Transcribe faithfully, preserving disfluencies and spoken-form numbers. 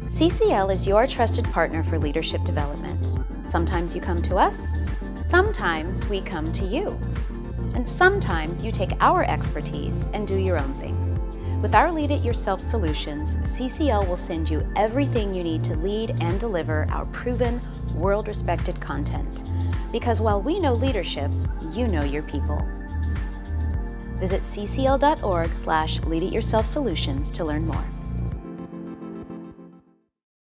C C L is your trusted partner for leadership development. Sometimes you come to us, sometimes we come to you. And sometimes you take our expertise and do your own thing. With our Lead It Yourself solutions, C C L will send you everything you need to lead and deliver our proven, world-respected content. Because while we know leadership, you know your people. Visit c c l dot org slash lead it yourself solutions to learn more.